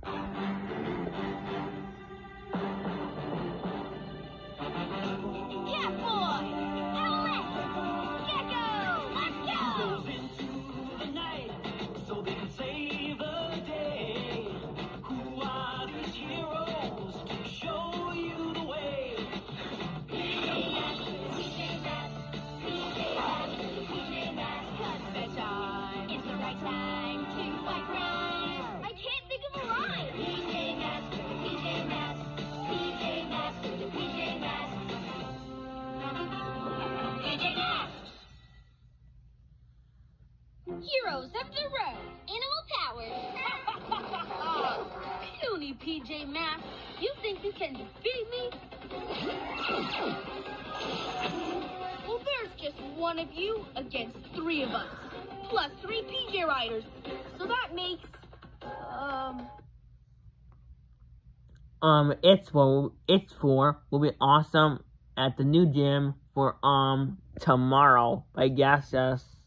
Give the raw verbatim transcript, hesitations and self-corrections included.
Catboy! Owlette! Gecko! Let's go! Goes into the night so they can save the day. Who are these heroes to show you the way? P J Masks, P J Masks, P J Masks, P J Masks. 'Cause bedtime is the right time to fight crime. I can't think of a line. P J Masks, P J Masks, P J Masks, P J Masks. P J Masks! Heroes of the road, animal powers. Puny P J Masks, you think you can defeat me? Well, there's just one of you against three of us, plus three P J Riders. So that makes, um... Um, it's for, it's for, will be awesome at the new gym for, um, tomorrow, I guess, yes.